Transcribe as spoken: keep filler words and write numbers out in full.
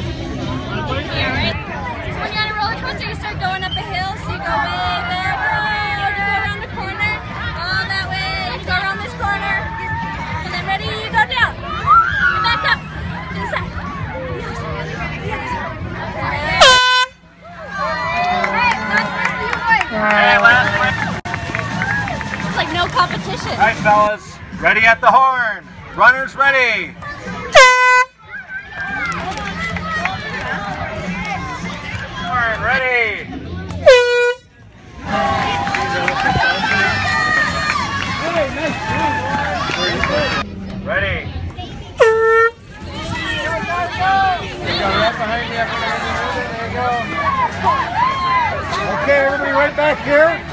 Yeah, right? So when you're on a roller coaster, you start going up a hill, so you go way back, oh, you go around the corner, all that way, you go around this corner, and then ready, you go down, and back up, to the side. Yes, yes. Alright, last one for you boys. Okay, last one. It's like no competition. Alright, fellas, ready at the horn. Runners ready. Horn ready. Ready. There you go, right behind you. There you go. Okay, everybody right back here.